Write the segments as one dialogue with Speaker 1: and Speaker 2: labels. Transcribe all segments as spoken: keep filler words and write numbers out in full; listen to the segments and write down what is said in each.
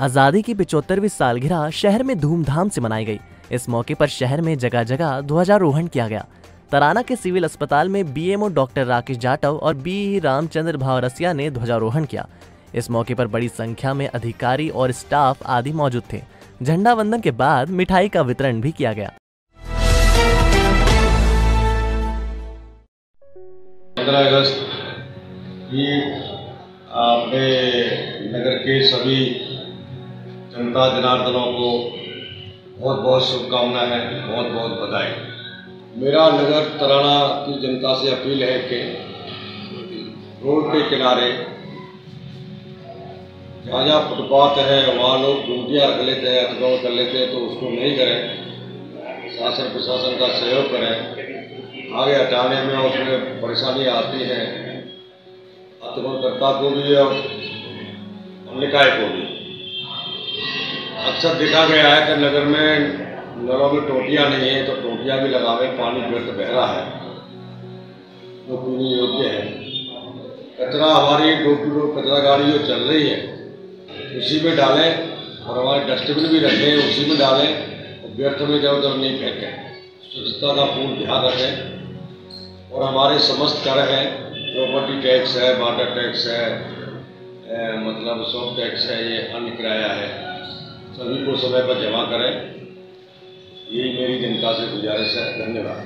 Speaker 1: आजादी की पिचहत्तरवीं सालगिरह शहर में धूमधाम से मनाई गई। इस मौके पर शहर में जगह जगह ध्वजारोहण किया गया। तराना के सिविल अस्पताल में बीएमओ डॉक्टर राकेश जाटव और बी रामचंद्र भावरसिया ने ध्वजारोहण किया। इस मौके पर बड़ी संख्या में अधिकारी और स्टाफ आदि मौजूद थे। झंडा वंदन के बाद मिठाई का वितरण भी किया गया।
Speaker 2: पंद्रह अगस्त की अपने नगर के सभी जनता जनार्दनों को बहुत बहुत शुभकामनाएं हैं, बहुत बहुत बधाई। मेरा नगर तराना की जनता से अपील है कि रोड के किनारे जहाँ जहाँ फुटपाथ है वहाँ लोग ड्यूटियाँ रख लेते हैं, अतिक्रमण कर लेते हैं, तो उसको नहीं करें। शासन प्रशासन का सहयोग करें। आगे हटाने में उसमें परेशानी आती है अतिक्रमणकर्ता को भी और निकाय को भी। अक्सर देखा गया है कि नगर में नलों में टोटियाँ नहीं है तो टोटियाँ भी लगावे, पानी व्यर्थ बह रहा है जो पीने योग्य है। कचरा हमारी डोर टू डोर कचरा गाड़ी जो चल रही है उसी में डालें और हमारे डस्टबिन भी रखें, उसी में डालें और व्यर्थ में इधर उधर नहीं फेंकें। स्वच्छता का पूर्ण ध्यान रखें और हमारे समस्त कर हैं, प्रॉपर्टी टैक्स है, वाटर टैक्स है, ए, मतलब शॉप टैक्स है, ये अन्य किराया है, सभी को समय पर जमा करें। यही मेरी जनता से गुजारिश है। धन्यवाद।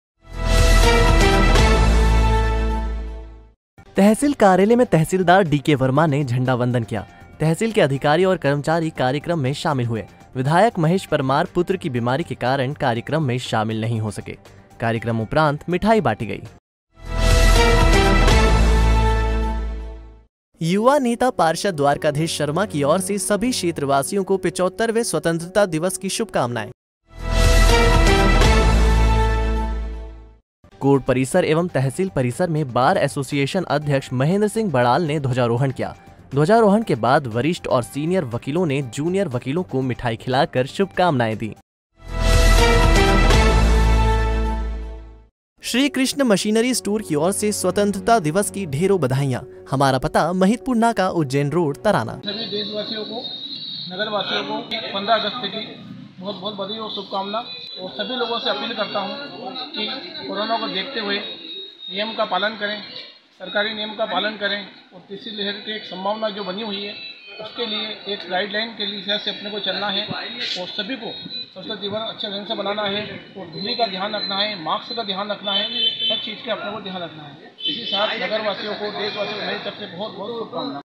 Speaker 1: तहसील कार्यालय में तहसीलदार डी के वर्मा ने झंडा वंदन किया। तहसील के अधिकारी और कर्मचारी कार्यक्रम में शामिल हुए। विधायक महेश परमार पुत्र की बीमारी के कारण कार्यक्रम में शामिल नहीं हो सके। कार्यक्रम उपरांत मिठाई बांटी गई। युवा नेता पार्षद द्वारकाधीश शर्मा की ओर से सभी क्षेत्रवासियों को पिचहत्तरवें स्वतंत्रता दिवस की शुभकामनाएं। कोर्ट परिसर एवं तहसील परिसर में बार एसोसिएशन अध्यक्ष महेंद्र सिंह बड़ाल ने ध्वजारोहण किया। ध्वजारोहण के बाद वरिष्ठ और सीनियर वकीलों ने जूनियर वकीलों को मिठाई खिलाकर शुभकामनाएं दी। श्री कृष्ण मशीनरी स्टोर की ओर से स्वतंत्रता दिवस की ढेरों बधाइयां। हमारा पता महितपुर नाका, उज्जैन रोड, तराना।
Speaker 3: सभी देशवासियों को, नगर वासियों को पंद्रह अगस्त की बहुत बहुत बधाई और शुभकामना। और सभी लोगों से अपील करता हूं कि कोरोना को देखते हुए नियम का पालन करें, सरकारी नियम का पालन करें और तीसरी लहर की एक संभावना जो बनी हुई है उसके लिए एक गाइडलाइन के लिए से अपने को चलना है और सभी को स्वच्छता दिवस अच्छे ढंग से बनाना है और दूरी का ध्यान रखना है, मास्क का ध्यान रखना है, सब चीज़ का अपने को ध्यान रखना है। इसी साथ नगर वासियों को, देशवासियों को मेरी तरफ से बहुत बहुत शुभकामना।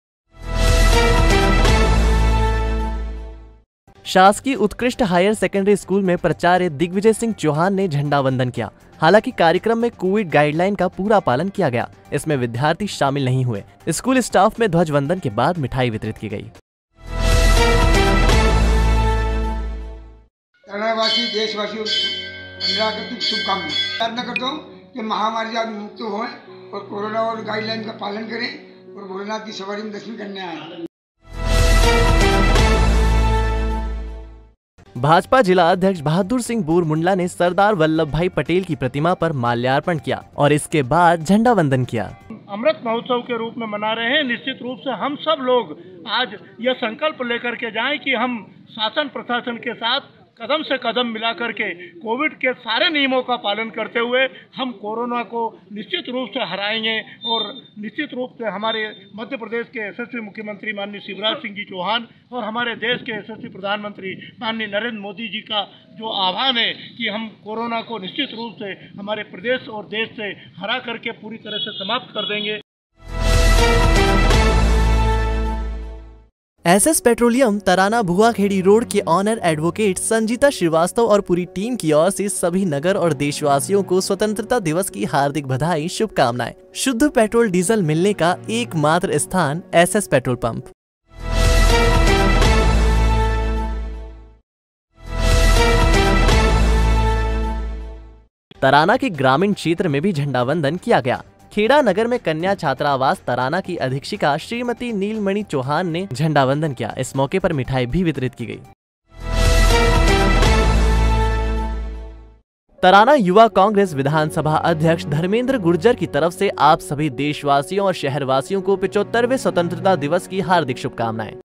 Speaker 1: शासकीय उत्कृष्ट हायर सेकेंडरी स्कूल में प्राचार्य दिग्विजय सिंह चौहान ने झंडा वंदन किया। हालांकि कार्यक्रम में कोविड गाइडलाइन का पूरा पालन किया गया। इसमें विद्यार्थी शामिल नहीं हुए। स्कूल स्टाफ में ध्वज वंदन के बाद मिठाई वितरित की गई।
Speaker 4: तरानावासी देशवासियों को शुभकामनाएं। प्रार्थना करता हूँ कि महामारी से मुक्त हों और कोरोना और गाइडलाइन का पालन करें और भोलेनाथ की सवारी में दर्शन करने आए।
Speaker 1: भाजपा जिला अध्यक्ष बहादुर सिंह बुरमुंडला ने सरदार वल्लभ भाई पटेल की प्रतिमा पर माल्यार्पण किया और इसके बाद झंडा वंदन किया।
Speaker 5: अमृत महोत्सव के रूप में मना रहे हैं। निश्चित रूप से हम सब लोग आज यह संकल्प लेकर के जाएं कि हम शासन प्रशासन के साथ कदम से कदम मिला करके कोविड के सारे नियमों का पालन करते हुए हम कोरोना को निश्चित रूप से हराएंगे और निश्चित रूप से हमारे मध्य प्रदेश के यशस्वी मुख्यमंत्री माननीय शिवराज सिंह जी चौहान और हमारे देश के यशस्वी प्रधानमंत्री माननीय नरेंद्र मोदी जी का जो आह्वान है कि हम कोरोना को निश्चित रूप से हमारे प्रदेश और देश से हरा करके पूरी तरह से समाप्त कर देंगे।
Speaker 1: SS petroleum Tarana Bhuakhedi road के ऑनर एडवोकेट संजीता श्रीवास्तव और पूरी टीम की ओर से सभी नगर और देशवासियों को स्वतंत्रता दिवस की हार्दिक बधाई, शुभकामनाएं। शुद्ध पेट्रोल डीजल मिलने का एकमात्र स्थान एसएस पेट्रोल पंप। तराना के ग्रामीण क्षेत्र में भी झंडा वंदन किया गया। खेड़ा नगर में कन्या छात्रावास तराना की अधीक्षिका श्रीमती नीलमणि चौहान ने झंडा वंदन किया। इस मौके पर मिठाई भी वितरित की गई। तराना युवा कांग्रेस विधानसभा अध्यक्ष धर्मेंद्र गुर्जर की तरफ से आप सभी देशवासियों और शहरवासियों को पिचहत्तरवें स्वतंत्रता दिवस की हार्दिक शुभकामनाएं।